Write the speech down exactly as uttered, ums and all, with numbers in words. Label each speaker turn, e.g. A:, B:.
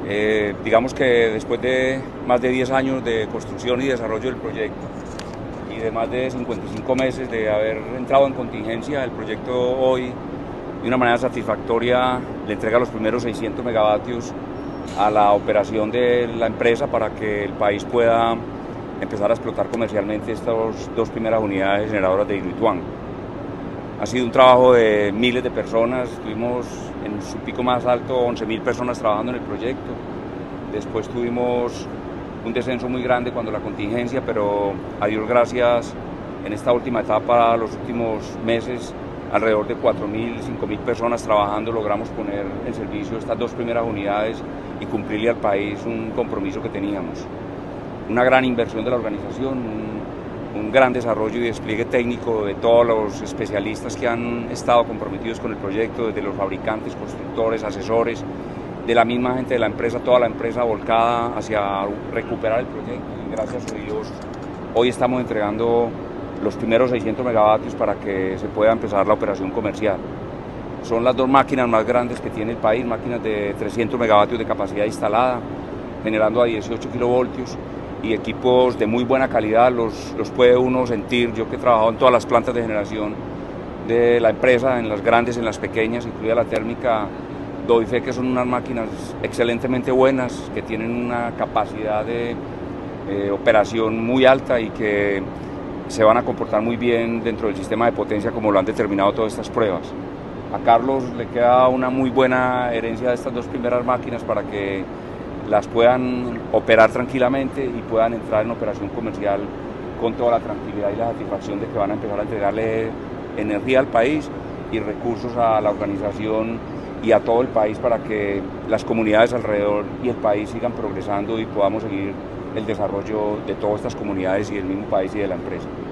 A: Eh, digamos que después de más de diez años de construcción y desarrollo del proyecto y de más de cincuenta y cinco meses de haber entrado en contingencia, el proyecto hoy de una manera satisfactoria le entrega los primeros seiscientos megavatios a la operación de la empresa para que el país pueda empezar a explotar comercialmente estas dos primeras unidades generadoras de Hidroituango. Ha sido un trabajo de miles de personas, estuvimos en su pico más alto once mil personas trabajando en el proyecto. Después tuvimos un descenso muy grande cuando la contingencia, pero a Dios gracias, en esta última etapa, los últimos meses, alrededor de cuatro mil, cinco mil personas trabajando, logramos poner en servicio estas dos primeras unidades y cumplirle al país un compromiso que teníamos. Una gran inversión de la organización, un, un gran desarrollo y despliegue técnico de todos los especialistas que han estado comprometidos con el proyecto, desde los fabricantes, constructores, asesores, de la misma gente de la empresa, toda la empresa volcada hacia recuperar el proyecto, y gracias a Dios hoy estamos entregando los primeros seiscientos megavatios para que se pueda empezar la operación comercial. Son las dos máquinas más grandes que tiene el país, máquinas de trescientos megavatios de capacidad instalada, generando a dieciocho kilovoltios, y equipos de muy buena calidad, los, los puede uno sentir. Yo que he trabajado en todas las plantas de generación de la empresa, en las grandes, en las pequeñas, incluida la térmica, doy fe que son unas máquinas excelentemente buenas, que tienen una capacidad de eh, operación muy alta y que se van a comportar muy bien dentro del sistema de potencia como lo han determinado todas estas pruebas. A Carlos le queda una muy buena herencia de estas dos primeras máquinas para que las puedan operar tranquilamente y puedan entrar en operación comercial con toda la tranquilidad y la satisfacción de que van a empezar a entregarle energía al país y recursos a la organización y a todo el país para que las comunidades alrededor y el país sigan progresando y podamos seguir el desarrollo de todas estas comunidades y del mismo país y de la empresa.